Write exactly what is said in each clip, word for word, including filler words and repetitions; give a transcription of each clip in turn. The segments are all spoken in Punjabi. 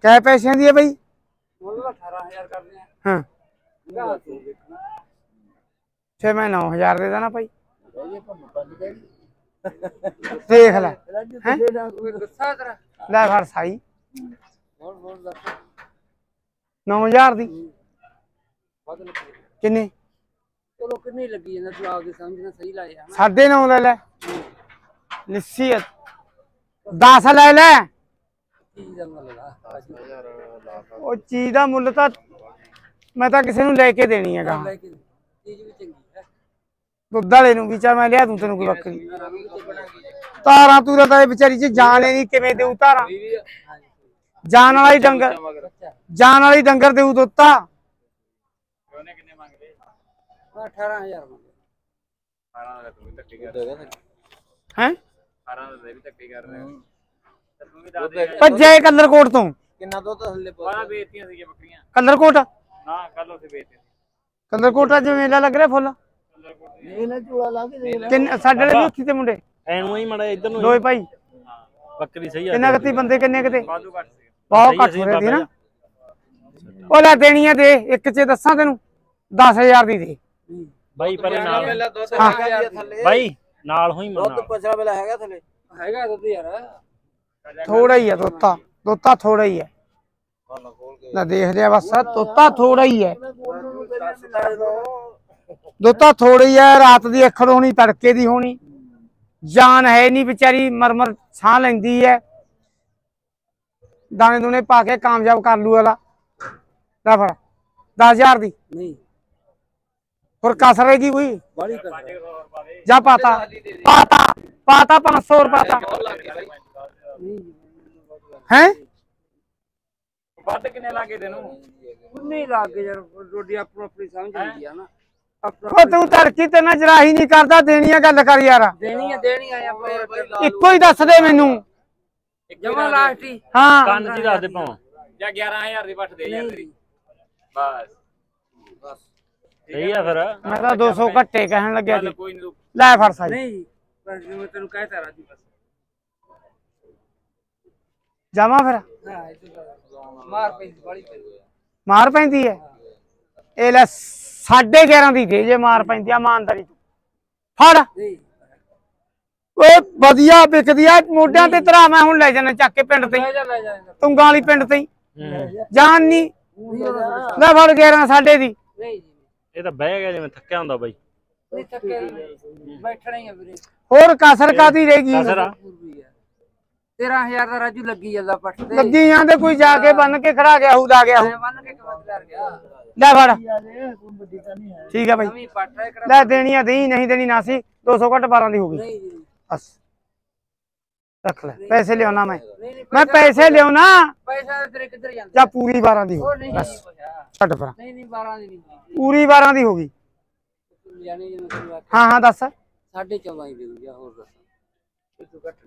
क्या पैसे दी है भाई? अठारह हजार कर दिया। हाँ छे मैं नौ हजार दे देना भाई। देख ले ले घर साई नौ हजार दी किन्नी चलो किन्नी लगी है तू आपके समझना सही लाया साढ़े नौ ले ले लिस्सी दस ले ले ਉਹ ਚੀਜ਼ ਦਾ ਮੁੱਲ ਤਾਂ ਮੈਂ ਤਾਂ ਕਿਸੇ ਨੂੰ ਲੈ ਕੇ ਦੇਣੀ ਹੈ ਗਾ ਚੀਜ਼ ਵੀ ਚੰਗੀ ਹੈ ਦੁੱਧ ਵਾਲੇ ਨੂੰ ਵੀ ਚਾ ਮੈਂ ਲਿਆ ਦੂੰ ਤੈਨੂੰ ਕੋਈ ਬੱਕਰੀ ਤਾਰਾਂ ਤੂੰ ਤਾਂ ਇਹ ਵਿਚਾਰੀ ਚ ਜਾਨ ਹੀ ਨਹੀਂ ਕਿਵੇਂ ਦੇਊ ਤਾਰਾਂ ਜਾਨ ਵਾਲਾ ਹੀ ਡੰਗਰ ਜਾਨ ਵਾਲੀ ਡੰਗਰ ਦੇਊ ਦੁੱਧ ਤਾਂ ਉਹਨੇ ਕਿੰਨੇ ਮੰਗਦੇ ਅਠਾਰਾਂ ਹਜ਼ਾਰ ਮੰਗਦੇ ਅਠਾਰਾਂ ਦਾ ਤੂੰ ਵੀ ਧੱਕੇ ਕਰ ਰਿਹਾ ਹੈ ਅਠਾਰਾਂ ਦਾ ਵੀ ਧੱਕੇ ਕਰ ਰਿਹਾ ਭੱਜੇ ਕਲਰ ਕੋਟ ਤੋਂ ਕਿੰਨਾ ਦੁੱਧ ਥੱਲੇ ਪਾਣਾ ਵੇਚਤੀਆਂ ਸੀਗੀਆਂ ਬੱਕਰੀਆਂ ਕਲਰ ਕੋਟ ਨਾ ਕੱਲ ਉੱਥੇ ਵੇਚਦੇ ਕਲਰ ਕੋਟ ਅੱਜ ਮੇਲਾ ਲੱਗ ਰਿਹਾ ਫੁੱਲ ਇਹ ਨਾ ਝੂਲਾ ਲਾ ਕੇ ਦੇਖ ਲੈ ਕਿੰਨੇ ਸਾਡੇ ਵਾਲੇ ਵੀ ਉੱਥੇ ਤੇ ਮੁੰਡੇ ਐਨੂੰ ਹੀ ਮੜਾ ਇੱਧਰ ਨੂੰ ਦੋਏ ਭਾਈ ਬੱਕਰੀ ਸਹੀ ਆ ਕਿੰਨਾ ਕਿਤੇ ਬੰਦੇ ਕਿੰਨੇ ਕਿਤੇ ਵਾਧੂ ਘੱਟ ਸੀ ਬਹੁਤ ਘੱਟ ਹੋ ਰਹੀ ਸੀ ਨਾ ਉਹ ਲੈ ਦੇਣੀ ਆ ਦੇ ਇੱਕ ਚ ਦੱਸਾਂ ਤੈਨੂੰ ਦਸ ਹਜ਼ਾਰ ਦੀ ਦੇ ਬਾਈ ਪਰ ਨਾਲ ਥੱਲੇ ਬਾਈ ਨਾਲ ਹੋਈ ਮਨਾ ਦੁੱਧ ਪਛਾ ਵੇਲਾ ਹੈਗਾ ਥੱਲੇ ਹੈਗਾ ਦੁੱਧ ਯਾਰ ਥੋੜਾ ਹੀ ਹੈ ਤੋਤਾ ਤੋਤਾ ਥੋੜਾ ਹੀ ਹੈ ਨਾ ਦੇਖ ਲਿਆ ਬਸ ਤੋਤਾ ਥੋੜਾ ਹੀ ਹੈ ਤੋਤਾ ਥੋੜਾ ਹੀ ਹੈ ਰਾਤ ਦੀ ਅੱਖਰ ਹੋਣੀ ਤੜਕੇ ਦੀ ਹੋਣੀ ਜਾਨ ਹੈ ਨਹੀਂ ਵਿਚਾਰੀ ਮਰਮਰ ਸਾਹ ਲੈਂਦੀ ਹੈ ਦਾਣੇ ਦੂਣੇ ਪਾ ਕੇ ਕਾਮਯਾਬ ਕਰ ਲੂ ਵਾਲਾ ਲੈ ਫੜ ਦਸ ਹਜ਼ਾਰ ਦੀ ਨਹੀਂ ਹੋਰ ਕਸਰ ਹੈਗੀ ਕੋਈ ਬੜੀ ਕਰ ਜਾ ਪਾਤਾ ਪਾਤਾ ਪਾਤਾ पाँच सौ रुपया है ਵੱਧ ਕਿੰਨੇ ਲਾਗੇ ਤੈਨੂੰ ਨਹੀਂ ਲਾਗੇ ਯਾਰ ਰੋਡੀ ਆਪੋ ਆਪਣੀ ਸਮਝ ਆਉਂਦੀ ਆ ਨਾ ਉਹ ਤੂੰ ਧਰਕੀ ਤੇ ਨਾ ਜਰਾਹੀ ਨਹੀਂ ਕਰਦਾ ਦੇਣੀ ਆ ਗੱਲ ਕਰ ਯਾਰ ਦੇਣੀ ਆ ਦੇਣੀ ਆ ਆਪਾਂ ਇੱਕੋ ਹੀ ਦੱਸ ਦੇ ਮੈਨੂੰ ਜਮਾ ਲਾਸਟ ਹੀ ਹਾਂ ਕੰਨ ਚ ਦੱਸ ਦੇ ਭਾਵਾਂ ਜਾਂ ਗਿਆਰਾਂ ਹਜ਼ਾਰ ਦੀ ਵੱਟ ਦੇ ਯਾਰ ਤੇਰੀ ਬਸ ਬਸ ਸਹੀ ਆ ਫਿਰ ਮੈਂ ਤਾਂ ਦੋ ਸੌ ਘੱਟੇ ਕਹਿਣ ਲੱਗਿਆ ਜੀ ਕੋਈ ਨਹੀਂ ਲੈ ਫੜ ਸਾਈ ਨਹੀਂ ਬਸ ਮੈਂ ਤੈਨੂੰ ਕਹਿਤਾ ਰਾਜੀ ਬਸ ਜਾਵਾਂ ਫਿਰ ਹਾਂ ਮਾਰ ਪੈਂਦੀ ਬੜੀ ਮਾਰ ਪੈਂਦੀ ਹੈ ਇਹ ਲੈ ਸਾਢੇ ਗਿਆਰਾਂ ਦੀ ਦੇ ਜੇ ਮਾਰ ਪੈਂਦੀ ਆ ਇਮਾਨਦਾਰੀ ਫੜ ਓਏ ਵਧੀਆ ਵਿਕਦੀ ਆ ਮੋਢਿਆਂ ਤੇ ਧਰਾ ਮੈਂ ਹੁਣ ਲੈ ਜਾਣਾ ਚੱਕ ਕੇ ਪਿੰਡ ਤੇ ਤੁੰਗਾਂ ਵਾਲੀ ਪਿੰਡ ਤੇ ਜਾਨ ਨਹੀਂ ਲੈ ਫੜ ਗਿਆਰਾਂ ਸਾਢੇ ਦੀ ਇਹ ਤਾਂ ਬਹਿ ਗਿਆ ਜਿਵੇਂ ਥੱਕਿਆ ਹੁੰਦਾ ਬਾਈ ਨਹੀਂ ਥੱਕੇ ਬੈਠਣਾ ਹੀ ਆ ਵੀਰੇ ਹੋਰ ਕਸਰ ਕਾਦੀ ਰਹੇਗੀ ਤੇਰਾਂ ਹਜ਼ਾਰ ਦਾ ਰਾਜੂ ਲੱਗੀ ਜਾਂਦਾ ਪੱਟ ਤੇ ਲੱਗੀ ਜਾਂਦੇ ਕੋਈ ਜਾ ਕੇ ਬੰਨ ਕੇ ਖੜਾ ਗਿਆ ਹੂ ਲਾ ਗਿਆ ਬੰਨ ਕੇ ਕਿਵੇਂ ਕਰ ਗਿਆ ਲੈ ਫੜ ਠੀਕ ਹੈ ਬਾਈ ਲੈ ਦੇਣੀ ਆ ਦੇਈ ਨਹੀਂ ਦੇਣੀ ਨਾ ਸੀ ਦੋ ਸੌ ਘੱਟ ਬਾਰਾਂ ਦੀ ਹੋ ਗਈ ਬਸ ਰੱਖ ਲੈ ਪੈਸੇ ਲਿਆਉਣਾ ਮੈਂ ਮੈਂ ਪੈਸੇ ਲਿਆਉਣਾ ਪੈਸਾ ਤੇਰੇ ਕਿੱਧਰ ਜਾਂਦਾ ਜਾਂ ਪੂਰੀ ਬਾਰਾਂ ਦੀ ਹੋ ਗਈ ਬਸ ਛੱਡ ਪਰਾਂ ਨਹੀਂ ਨਹੀਂ ਬਾਰਾਂ ਦੀ ਨਹੀਂ ਪੂਰੀ ਬਾਰਾਂ ਦੀ ਹੋ ਗਈ ਜਾਨੀ ਹਾਂ ਹਾਂ ਦੱਸ ਸਾਢੇ ਚੌਦਾਂ ਹੀ ਦੇ ਦੂੰਗਾ ਹੋਰ ਦੱਸ ਤੂੰ ਘੱਟ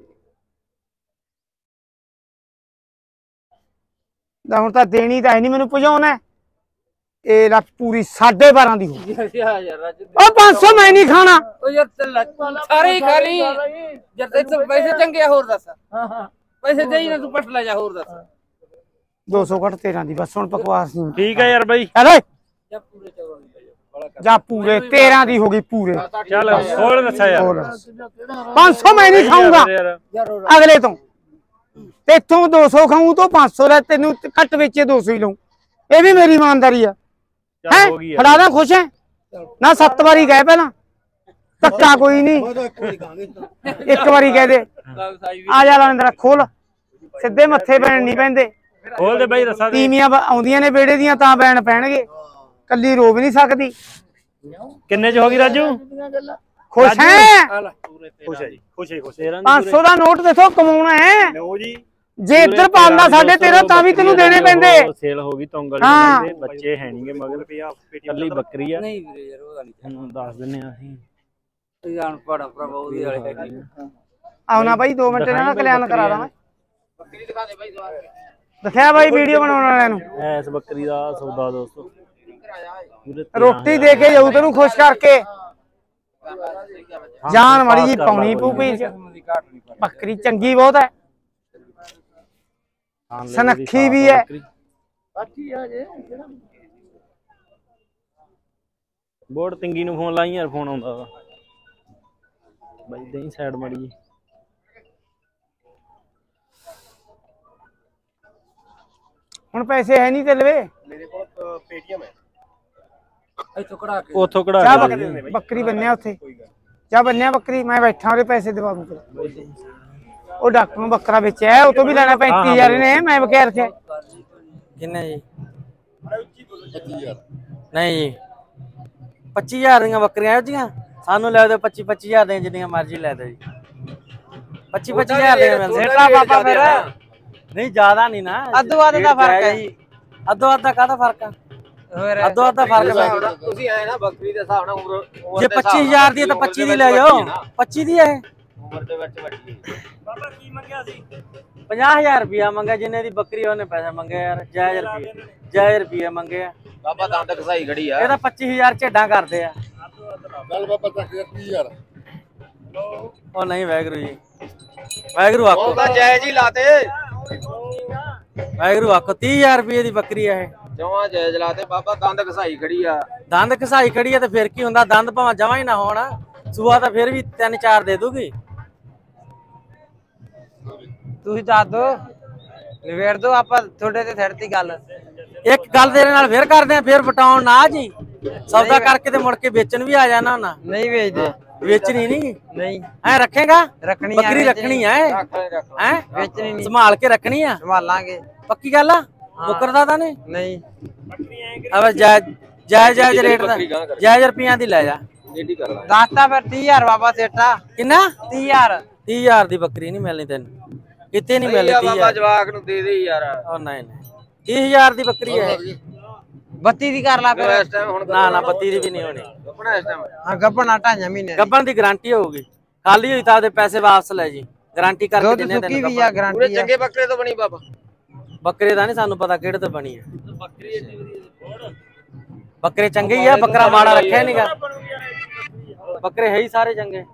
ਲੈ ਹੁਣ ਤਾਂ ਦੇਣੀ ਤਾਂ ਹੈ ਨਹੀਂ ਮੈਨੂੰ ਭਜਾਉਣਾ ਇਹ ਲੱਖ ਪੂਰੀ ਸਾਢੇ ਬਾਰਾਂ ਦੀ ਹੋ ਗਈ ਉਹ ਪੰਜ ਸੌ ਮੈਂ ਨਹੀਂ ਖਾਣਾ ਉਹ ਯਾਰ ਸਾਰੇ ਹੀ ਖਾ ਲਈ ਜਦ ਇੱਥੇ ਪੈਸੇ ਚੰਗੇ ਹੋਰ ਦੱਸ ਹਾਂ ਹਾਂ ਪੈਸੇ ਦੇਈ ਨਾ ਤੂੰ ਪੱਟ ਲੈ ਜਾ ਹੋਰ ਦੱਸ ਦੋ ਸੌ ਘੱਟ ਤੇਰਾਂ ਦੀ ਬਸ ਹੁਣ ਬਕਵਾਸ ਨਹੀਂ ਠੀਕ ਹੈ ਯਾਰ ਬਾਈ ਅਰੇ ਜਾ ਪੂਰੇ ਚੌਦਾਂ ਦੀ ਜਾ ਪੂਰੇ ਤੇਰਾਂ ਦੀ ਹੋ ਗਈ ਪੂਰੇ ਚੱਲ ਹੋਰ ਦੱਸਿਆ ਯਾਰ ਪੰਜ ਸੌ ਮੈਂ ਨਹੀਂ ਖਾਊਂਗਾ ਅਗਲੇ ਤੋਂ ਤੇ ਇਥੋਂ ਦੋ ਸੌ ਖਾਊਂ ਤੋਂ ਪੰਜ ਸੌ ਲੈ ਤੈਨੂੰ ਘੱਟ ਵੇਚੇ ਦੋ ਸੌ ਹੀ ਲਊ ਇਹ ਵੀ ਮੇਰੀ ਇਮਾਨਦਾਰੀ ਆ ਹੈ ਫੜਾ ਦਾ ਖੁਸ਼ ਹੈ ਨਾ ਸੱਤ ਵਾਰੀ ਗਏ ਪਹਿਲਾਂ ਧੱਕਾ ਕੋਈ ਨਹੀਂ ਇੱਕ ਵਾਰੀ ਕਹਿ ਦੇ ਆ ਜਾ ਲੈਂਦਰ ਖੋਲ ਸਿੱਧੇ ਮੱਥੇ ਬੈਣ ਨਹੀਂ ਪੈਂਦੇ ਖੋਲ ਦੇ ਬਾਈ ਰਸਾ ਦੇ ਤੀਵੀਆਂ ਆਉਂਦੀਆਂ ਨੇ ਬੇੜੇ ਦੀਆਂ ਤਾਂ ਬੈਣ ਪੈਣਗੇ ਕੱਲੀ ਰੋ ਵੀ ਨਹੀਂ ਸਕਦੀ ਕਿੰਨੇ ਚ ਹੋ ਗਈ ਰਾਜੂ ਖੁਸ਼ ਹੈ ਖੁਸ਼ ਹੈ ਜੀ ਖੁਸ਼ ਹੈ ਖੁਸ਼ ਪੰਜ ਸੌ ਦਾ ਨੋਟ ਦੇਖੋ ਕਮਾਉਣਾ ਹੈ ਲਓ ਜੀ ਜੇ ਇੱਧਰ ਪਾਉਂਦਾ ਸਾਡੇ ਤੇਰਾਂ ਤਾਂ ਵੀ ਤੈਨੂੰ ਦੇਣੇ ਪੈਂਦੇ ਸੇਲ ਹੋ ਗਈ ਤੋਂਗਲ ਦੇ ਬੱਚੇ ਹੈ ਨਹੀਂਗੇ ਮਗਰ ਕੱਲੀ ਬੱਕਰੀ ਆ ਨਹੀਂ ਵੀਰੇ ਯਾਰ ਉਹਦਾ ਨਹੀਂ ਤੁਹਾਨੂੰ ਦੱਸ ਦਿੰਨੇ ਆ ਅਸੀਂ ਇਹ ਅਨਪੜਾ ਪ੍ਰਭਾ ਉਹਦੇ ਵਾਲੇ ਹੈਗੇ ਆਉਣਾ ਬਾਈ ਦੋ ਮਿੰਟ ਇਹਨਾਂ ਦਾ ਕਲਿਆਣ ਕਰਾ ਦਾਂ ਮੈਂ ਬੱਕਰੀ ਦਿਖਾ ਦੇ ਬਾਈ ਦਵਾ ਕੇ ਦਿਖਿਆ ਬਾਈ ਵੀਡੀਓ ਬਣਾਉਣ ਵਾਲਿਆਂ ਨੂੰ ਐਸ ਬੱਕਰੀ ਦਾ ਸੌਦਾ ਦੋਸਤੋ ਰੋਟੀ ਦੇ ਕੇ ਜਾਊ ਤੈਨੂੰ ਖੁਸ਼ ਕਰਕੇ ਜਾਨ ਮਾੜੀ ਜੀ ਪਾਉਣੀ ਪੂ ਪੀ ਬੱਕਰੀ ਚੰਗੀ ਬਹੁਤ ਹੈ सनखी भी है। बोर्ड तिंगी नु फोन लाई यार, फोन आउंदा वा बाई दई साइड मड़ी। हुण पैसे है नहीं तेरे मेरे को तो पेटीएम है। ਇੱਥੋਂ ਕਢਾ ਕੇ उथों कढ़ा चाह के बकरी बकरी बन्या उत्थे चाह बन्या बकरी मैं बैठा और पैसे दवा दूं तेरे ओ डॉक्टर ਨੂੰ ਬੱਕਰਾ ਵੇਚਿਆ है, ਉਹ ਤੋਂ ਵੀ ਲੈਣਾ पैंतीस हज़ार ने, मैं बकैर रखे किन्ने जी नहीं जी पच्ची हजार ਦੀਆਂ ਬੱਕਰੀਆਂ ਇਹੋ ਸਾਨੂੰ ਲੈ ਦਿਓ पच्ची पच्ची हजार ਦੀਆਂ ਜਿੰਨੀਆਂ ਮਰਜ਼ੀ ਲੈ ਦਿਓ ਜੀ पच्ची पच्ची हजार ਦੀਆਂ ਮਿਲ ਸੇਠਾ ਬਾਬਾ ਫਿਰ ਨਹੀਂ ਜ਼ਿਆਦਾ ਨਹੀਂ ਨਾ ਅੱਧੋ ਅੱਧ ਦਾ ਫਰਕ ਹੈ ਜੀ ਅੱਧੋ ਅੱਧ ਦਾ ਕਾਹਦਾ ਫਰਕ ਆ ਅੱਧੋ ਅੱਧ ਦਾ ਫਰਕ ਹੈ ਤੁਸੀਂ ਆਏ ਨਾ ਬੱਕਰੀ ਦੇ ਹਿਸਾਬ ਨਾਲ ਉਮਰ ਜੇ पच्ची हजार ਦੀ ਹੈ ਤਾਂ पच्ची ਦੀ ਲੈ ਜਾਓ पच्ची ਦੀ ਹੈ ਉਮਰ ਦੇ ਵਿੱਚ ਵੱਡੀ ਬਾਬਾ ਕੀ ਮੰਗਿਆ ਸੀ? ਪੰਜਾਹ ਹਜ਼ਾਰ ਰੁਪਿਆ ਮੰਗਿਆ ਜਿੰਨੇ ਦੀ ਬੱਕਰੀ ਉਹਨੇ ਪੈਸੇ ਮੰਗੇ ਯਾਰ ਜਾਇਜ਼ ਰੁਪਏ ਜਾਇਜ਼ ਰੁਪਏ ਮੰਗੇ ਆ ਬਾਬਾ ਦੰਦ ਕਸਾਈ ਖੜੀ ਆ ਇਹ ਤਾਂ ਪੱਚੀ ਹਜ਼ਾਰ ਝੇਡਾਂ ਕਰਦੇ ਆ ਚੱਲ ਬਾਬਾ ਚੱਕ ਯਾਰ ਉਹ ਨਹੀਂ ਵਾਹਿਗੁਰੂ ਜੀ ਵਾਹਿਗੁਰੂ ਆਖੋ ਉਹ ਤਾਂ ਜਾਇਜ਼ ਹੀ ਲਾਤੇ ਵਾਹਿਗੁਰੂ ਆਖੋ ਤੀਹ ਹਜ਼ਾਰ ਰੁਪਏ ਦੀ ਬੱਕਰੀ ਆ ਇਹ ਜਮਾਂ ਜਾਇਜ਼ ਲਾਤੇ ਬਾਬਾ ਦੰਦ ਕਸਾਈ ਖੜੀ ਆ ਦੰਦ ਘਸਾਈ ਖੜੀ ਆ ਤੇ ਫਿਰ ਕੀ ਹੁੰਦਾ ਦੰਦ ਭਾਵੇਂ ਜਮਾ ਹੀ ਨਾ ਹੋਣ ਸੂਆ ਤਾਂ ਫਿਰ ਵੀ ਤਿੰਨ ਚਾਰ ਦੇ ਦੂਗੀ ਤੁਸੀਂ ਦੱਸ ਦੋ ਨਿਬੇੜ ਦੋ ਆਪਾਂ ਤੁਹਾਡੇ ਤੇ ਥੜਤੀ ਗੱਲ ਇੱਕ ਗੱਲ ਤੇਰੇ ਨਾਲ ਫਿਰ ਕਰਦੇ ਆ ਫਿਰ ਵਟਾਉਣ ਨਾ ਜੀ ਸੌਦਾ ਕਰਕੇ ਤੇ ਮੁੜ ਕੇ ਵੇਚਣ ਵੀ ਆ ਜਾਣਾ ਹੁੰਦਾ ਨਹੀਂ ਵੇਚਦੇ ਵੇਚਣੀ ਨਹੀਂ ਨਹੀਂ ਐ ਰੱਖੇਗਾ ਰੱਖਣੀ ਬੱਕਰੀ ਰੱਖਣੀ ਐ ਹੈ ਵੇਚਣੀ ਨਹੀਂ ਸੰਭਾਲ ਕੇ ਰੱਖਣੀ ਆ ਸੰਭਾਲਾਂਗੇ ਪੱਕੀ ਗੱਲ ਆ ਮੁਕਰਦਾ ਤਾਂ ਨਹੀਂ ਨਹੀਂ ਅਬ ਜਾਇਜ਼ ਜਾਇਜ਼ ਜਾਇਜ਼ ਰੇਟ ਦਾ ਜਾਇਜ਼ ਰੁਪਈਆਂ ਦੀ ਲੈ ਜਾ ਏਡੀ ਕਰ ਲਾ ਦੱਸਤਾ ਫਿਰ ਤੀਹ ਹਜ਼ਾਰ ਬਾਬਾ ਸੇਠਾ ਕਿੰਨਾ ਤੀਹ ਹਜ਼ਾਰ ਤੀਹ ਹਜ਼ਾਰ ਦੀ ਬੱਕਰੀ ਨਹੀਂ ਮਿਲਣੀ ਤੈਨੂੰ ਕਿਤੇ ਨਹੀਂ ਮਿਲਣੀ ਤੀਹ ਬਾਬਾ ਹਜ਼ਾਰ ਜਵਾਕ ਨੂੰ ਦੇ ਦੇ ਯਾਰ ਉਹ ਨਹੀਂ ਨਹੀਂ ਤੀਹ ਹਜ਼ਾਰ ਦੀ ਬੱਕਰੀ ਹੈ ਬੱਤੀ ਦੀ ਕਰ ਲਾ ਫਿਰ ਇਸ ਟਾਈਮ ਹੁਣ ਨਾ ਨਾ ਬੱਤੀ ਦੀ ਵੀ ਨਹੀਂ ਹੋਣੀ ਆਪਣਾ ਇਸ ਟਾਈਮ ਹਾਂ ਗੱਬਣਾ ਢਾਈਆਂ ਮਹੀਨੇ ਗੱਬਣ ਦੀ ਗਾਰੰਟੀ ਹੋਊਗੀ ਖਾਲੀ ਹੋਈ ਤਾਂ ਉਹਦੇ ਪੈਸੇ ਵਾਪਸ ਲੈ ਜੀ ਗਾਰੰਟੀ ਕਰਕੇ ਦੁੱਧ ਦਿੰਨੇ ਸੁੱਕੀ ਤੈਨੂੰ ਵੀ ਆ ਗੱਭਣ। ਪੂਰੇ ਗਾਰੰਟੀ ਆ ਚੰਗੇ ਬੱਕਰੇ ਤੋਂ ਬਣੀ ਬਾਬਾ ਬੱਕਰੇ ਦਾ ਨਹੀਂ ਸਾਨੂੰ ਪਤਾ ਕਿਹੜੇ ਤੋਂ ਬਣੀ ਹੈ ਬੱਕਰੇ ਚੰਗੇ ਹੀ ਆ ਬੱਕਰਾ ਮਾੜਾ ਰੱਖਿਆ ਨਹੀਂਗਾ ਬੱਕਰੇ ਹੈ ਹੀ ਸਾਰੇ ਚੰਗੇ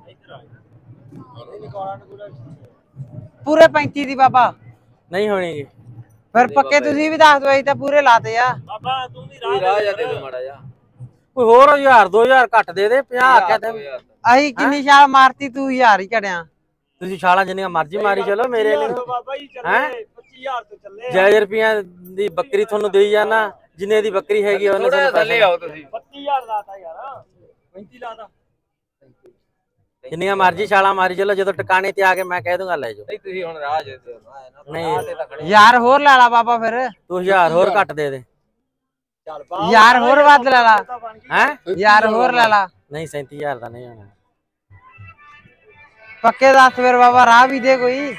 ਪੂਰੇ ਪੈਂਤੀ ਦੀ ਬਾਬਾ ਨਹੀਂ ਹੋਣੀਗੀ ਫਿਰ ਪੱਕੇ ਤੁਸੀਂ ਵੀ ਦੱਸ ਦੋ ਅਸੀਂ ਤਾਂ ਪੂਰੇ ਲਾਤੇ ਆ ਬਾਬਾ ਤੂੰ ਵੀ ਕੋਈ ਰਾਹ ਜਾ ਦੇ ਦੇ ਮਾੜਾ ਜਾ ਕੋਈ ਹੋਰ ਹਜ਼ਾਰ ਦੋ ਹਜ਼ਾਰ ਘੱਟ ਦੇ ਦੇ ਪੰਜਾਹ ਆਖਿਆ ਤੇ ਅਸੀਂ ਕਿੰਨੀ ਛਾਲ ਮਾਰਤੀ ਤੂੰ ਹਜ਼ਾਰ ਹੀ ਝੜਿਆ ਤੁਸੀਂ ਛਾਲਾਂ ਜਿੰਨੀਆਂ ਮਰਜ਼ੀ ਮਾਰੀ ਚਲੋ ਮੇਰੇ ਲਈ ਬਾਬਾ ਜੀ ਚੱਲੇ ਹੈਂ? ਪੱਚੀ ਹਜ਼ਾਰ ਤੋਂ ਚੱਲੇ ਜਾਇਜ਼ ਰੁਪਈਆਂ ਦੀ ਬੱਕਰੀ ਤੁਹਾਨੂੰ ਦੇਈ ਜਾਣਾ ਜਿੰਨੇ ਦੀ ਬੱਕਰੀ ਹੈਗੀ ਉਹਨੇ ਥੋੜਾ ਸਾਨੂੰ ਥੱਲੇ ਪੈਸੇ ਆਓ ਤੁਸੀਂ ਪੱਚੀ ਹਜ਼ਾਰ ਲਾਤਾ ਯਾਰ ਪੈਂਤੀ ਲਾਤਾ ਜਿੰਨੀਆਂ ਮਰਜ਼ੀ ਛਾਲਾਂ ਮਾਰੀ ਚਲੋ ਜਦੋਂ ਟਿਕਾਣੇ ਤੇ ਆ ਕੇ ਮੈਂ ਕਹਿ ਦੂੰਗਾ ਲੈ ਜਾਓ ਨਹੀਂ ਤੁਸੀਂ ਹੁਣ ਰਾਹ ਜੇ ਦੇ ਨਹੀਂ ਯਾਰ ਹੋਰ ਲੈ ਲਾ ਬਾਬਾ ਫਿਰ ਤੂੰ ਹਜ਼ਾਰ ਹੋਰ ਘੱਟ ਦੇ ਦੇ ਯਾਰ ਹੋਰ ਵੱਧ ਲੈ ਲਾ ਹੈ ਯਾਰ ਹੋਰ ਲੈ ਲਾ ਨਹੀਂ ਸੈਂਤੀ ਹਜ਼ਾਰ ਦਾ ਨਹੀਂ ਹੋਣਾ ਪੱਕੇ ਦੱਸ ਫਿਰ ਬਾਬਾ ਰਾਹ ਵੀ ਦੇ ਕੋਈ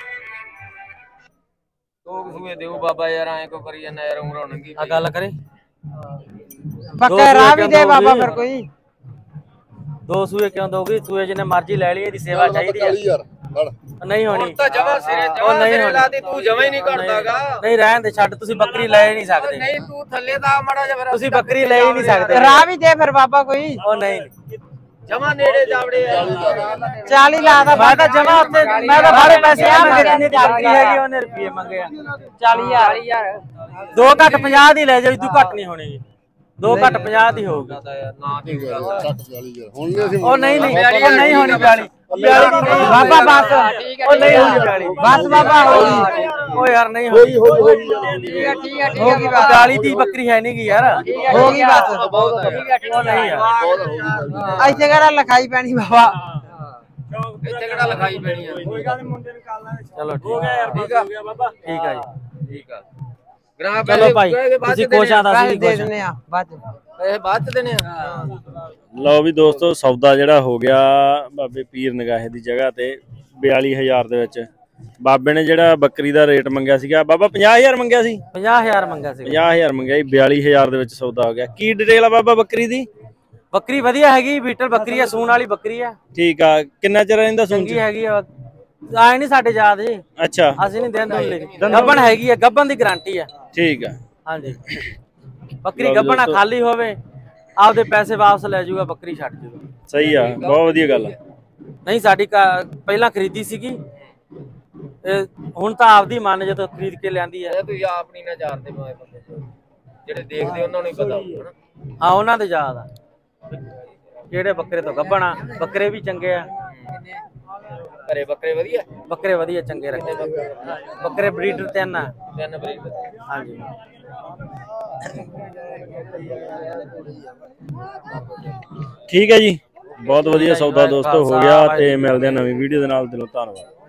ਦੋ ਸੂਏ ਦੇਉ ਬਾਬਾ ਯਾਰ ਐ ਕੋ ਕਰੀ ਜਾਂਦਾ ਯਾਰ ਉਮਰ ਨੰਗੀ ਆ ਗੱਲ ਕਰੇ ਪੱਕੇ ਰਾਹ ਵੀ ਦੇ ਬਾਬਾ ਫਿਰ ਕੋਈ ਦੋ ਸੂਏ ਕਿਉਂ ਦੋਗੀ ਸੂਏ ਜਿੰਨੇ ਮਰਜ਼ੀ ਲੈ ਲਈ ਇਹਦੀ ਸੇਵਾ ਚਾਹੀਦੀ ਆ ਯਾਰ ਫੜ ਨਹੀਂ ਹੋਣੀ ਤਾਂ ਜਮਾ ਸਿਰੇ ਉਹ ਜਮਾ ਨਹੀਂ ਸਿਰੇ ਹੋਣੀ। ਲਾਤੀ ਤੂੰ ਜਮਾ ਹੀ ਨਹੀਂ ਕਰਦਾਗਾ ਨਹੀਂ ਰਹਿਣ ਦੇ ਛੱਡ ਤੁਸੀਂ ਬੱਕਰੀ ਲੈ ਹੀ ਨਹੀਂ ਸਕਦੇ ਨਹੀਂ ਤੂੰ ਥੱਲੇ ਦਾ ਮਾੜਾ ਜਿਹਾ ਫਿਰ ਤੁਸੀਂ ਬੱਕਰੀ ਲੈ ਹੀ ਨਹੀਂ ਸਕਦੇ ਰਾਹ ਵੀ ਦੇ ਫਿਰ ਬਾਬਾ ਕੋਈ ਉਹ ਨਹੀਂ ਜਮਾ ਨੇੜੇ ਜਾਵੜੇ ਆ ਚਾਲੀ ਲਾ ਦਾ ਮੈਂ ਤਾਂ ਜਮਾ ਉੱਤੇ ਮੈਂ ਤਾਂ ਬਾਹਰੇ ਪੈਸੇ ਆ ਮੈਂ ਜਿੰਨੀ ਦੀ ਬੱਕਰੀ ਹੈਗੀ ਉਹਨੇ ਰੁਪਏ ਮੰਗੇ ਆ ਚਾਲੀ ਹਜ਼ਾਰ ਦੋ ਘੱਟ ਪੰਜਾਹ ਦੀ ਲੈ ਜਾਓ ਇਦੋਂ ਘੱਟ ਨਹੀਂ ਹੋਣੀ ਦੋ ਘੱਟ ਪੰਜਾਹ ਦੀ ਹੋਊਗੀ ਨਾ ਠੀਕ ਚੱਕ ਚਾਲੀ ਯਾਰ ਹੁਣ ਨਹੀਂ ਅਸੀਂ ਉਹ ਨਹੀਂ ਨਹੀਂ ਉਹ ਨਹੀਂ ਹੋਣੀ ਬਿਆਲੀ ਬਿਆਲੀ ਦੀ ਨਹੀਂ ਬਾਬਾ ਬਸ ਉਹ ਨਹੀਂ ਹੋਣੀ ਬਿਆਲੀ ਬਸ ਬਾਬਾ ਹੋ ਗਈ ਉਹ ਯਾਰ ਨਹੀਂ ਹੋਣੀ ਹੋਈ ਹੋਈ ਠੀਕ ਹੈ ਠੀਕ ਹੈ ਠੀਕ ਹੈ ਬਸ ਬਿਆਲੀ ਦੀ ਬੱਕਰੀ ਹੈ ਨਹੀਂ ਗੀ ਯਾਰ ਹੋ ਗਈ ਬਸ ਉਹ ਨਹੀਂ ਯਾਰ ਇੱਥੇ ਕਿਹੜਾ ਲਿਖਾਈ ਪੈਣੀ ਬਾਬਾ ਇੱਥੇ ਕਿਹੜਾ ਲਿਖਾਈ ਪੈਣੀ ਆ ਕੋਈ ਗੱਲ ਨੀ, ਮੁੰਡੇ ਨੂੰ ਕਾਲ ਨਾਲ ਚਲੋ ਹੋ ਗਿਆ ਯਾਰ ਠੀਕ ਠੀਕ ਆ ਹੋ ਗਿਆ ਬਾਬਾ ਠੀਕ ਆ ਜੀ ਠੀਕ ਆ ਗ੍ਰਾਹ ਚਲੋ ਭਾਈ ਤੁਸੀਂ ਖੁਸ਼ ਆ ਤਾਂ ਪੈਸੇ ਅਸੀਂ ਦੇ ਖੁਸ਼ ਦਿੰਨੇ ਆ ਬਾਅਦ ਚ ਪੈਸੇ ਬਾਅਦ ਚ ਦੇਣੇ ਆ ਲਓ ਵੀ ਦੋਸਤੋ ਸੌਦਾ ਜਿਹੜਾ ਹੋ ਗਿਆ ਬਾਬੇ ਪੀਰ ਨਿਗਾਹੇ ਦੀ ਜਗ੍ਹਾ ਤੇ ਬਿਆਲੀ ਹਜ਼ਾਰ ਦੇ ਵਿੱਚ ਬਾਬੇ ਨੇ ਜਿਹੜਾ ਬੱਕਰੀ ਦਾ ਰੇਟ ਮੰਗਿਆ ਸੀਗਾ ਬਾਬਾ ਪੰਜਾਹ ਹਜ਼ਾਰ ਮੰਗਿਆ ਸੀ ਪੰਜਾਹ ਹਜ਼ਾਰ ਮੰਗਿਆ ਸੀ ਪੰਜਾਹ ਹਜ਼ਾਰ ਮੰਗਿਆ ਜੀ ਬਿਆਲੀ ਹਜ਼ਾਰ ਦੇ ਵਿੱਚ ਸੌਦਾ ਹੋ ਗਿਆ ਕੀ ਡਿਟੇਲ ਆ ਬਾਬਾ ਬੱਕਰੀ ਦੀ ਬੱਕਰੀ ਵਧੀਆ ਹੈਗੀ ਬੀਟਲ ਬੱਕਰੀ ਆ ਸੂਣ ਵਾਲੀ ਬੱਕਰੀ ਆ ਠੀਕ ਆ ਕਿੰਨਾ ਚਿਰ ਰਹਿੰਦਾ ਸੂਣ ਚੰਗੀ ਚ ਹੈਗੀ ਆ ਆਏ ਨਹੀਂ ਸਾਡੇ ਯਾਦ ਜੀ ਅੱਛਾ ਅਸੀਂ ਨਹੀਂ ਦਿੰਦੇ ਲੈ ਗੱਬਣ ਹੈਗੀ ਆ ਗੱਬਣ ਦੀ ਗਾਰੰਟੀ ਆ ਠੀਕ ਆ ਹਾਂਜੀ ਬੱਕਰੀ ਗੱਬਣਾ ਖਾਲੀ ਹੋਵੇ ਆਪਦੇ ਪੈਸੇ ਵਾਪਸ ਲੈ ਜਾਊਗਾ ਬੱਕਰੀ ਛੱਡ ਜਾਊਗਾ ਸਹੀ ਆ ਬਹੁਤ ਵਧੀਆ ਗੱਲ ਆ ਨਹੀਂ ਸਾਡੀ ਪਹਿਲਾਂ ਖਰੀਦੀ ਸੀਗੀ ਇਹ ਹੁਣ ਤਾਂ ਆਪਦੀ ਮਨ ਜਦੋਂ ਖਰੀਦ ਕੇ ਲਿਆਂਦੀ ਹੈ। ਤੁਸੀਂ ਆਪ ਨਹੀਂ ਨਾ ਜਾਣਦੇ ਮੈਂ ਬੰਦੇ ਜਿਹੜੇ ਦੇਖਦੇ ਉਹਨਾਂ ਨੂੰ ਹੀ ਪਤਾ ਹੋਊਗਾ ਨਾ। ਹਾਂ ਉਹਨਾਂ ਦੇ ਯਾਦ ਆ ਕਿਹੜੇ ਬੱਕਰੇ ਤੋਂ ਗੱਭਣਾ। ਬੱਕਰੇ ਵੀ ਚੰਗੇ ਆ, ਘਰੇ ਬੱਕਰੇ ਵਧੀਆ, ਬੱਕਰੇ ਵਧੀਆ ਚੰਗੇ ਰੱਖੇ ਬੱਕਰੇ। ਬਰੀਡਰ ਤਿੰਨ ਆ, ਤਿੰਨ ਬਰੀਡ। ਹਾਂਜੀ। ਠੀਕ ਹੈ ਜੀ, ਬਹੁਤ ਵਧੀਆ ਸੌਦਾ ਦੋਸਤੋ ਹੋ ਗਿਆ ਤੇ ਮਿਲਦੇ ਆ ਨਵੀਂ ਵੀਡੀਓ ਦੇ ਨਾਲ। ਦਿਲੋਂ ਧੰਨਵਾਦ।